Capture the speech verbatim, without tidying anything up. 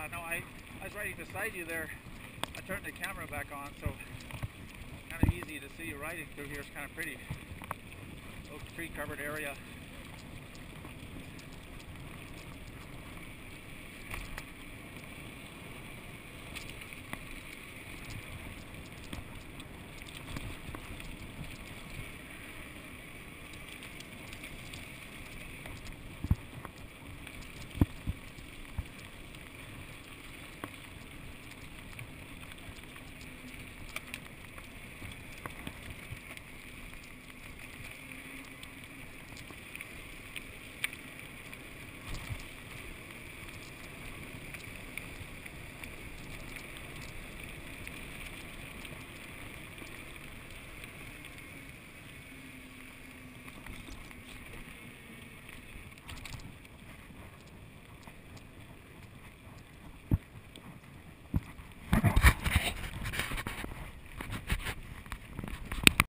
Yeah, no, I, I was riding beside you there. I turned the camera back on, so kind of easy to see you riding through here. It's kind of pretty. Oak tree covered area.